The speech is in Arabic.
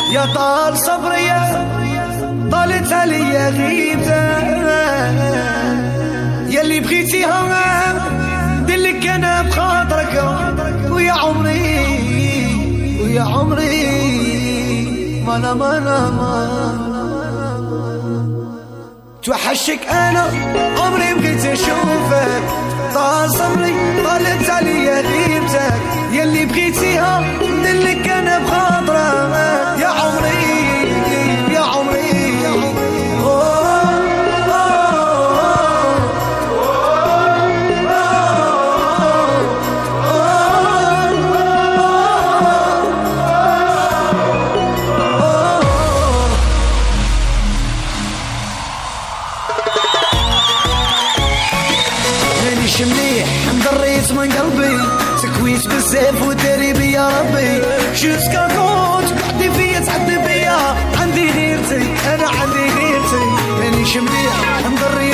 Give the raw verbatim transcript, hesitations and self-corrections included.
يا طال صبري طالت عليا غيبتك يلي بغيتيها دلك انا بخاطرك ويا عمري ويا عمري مانا مانا مانا توحشك انا عمري بغيت اشوفك طال صبري طالت عليا غيبتك يلي بغيتيها دلك انا بخاطرك يا عمري يا عمري يا عمري مانيش مليح انضريت من قلبي سكويت بزاف وداري بيا ربي جوسكا كنت وحدي فيا تعدي بيا عندي غيرتي انا عندي غيرتي مانيش مليح انضريت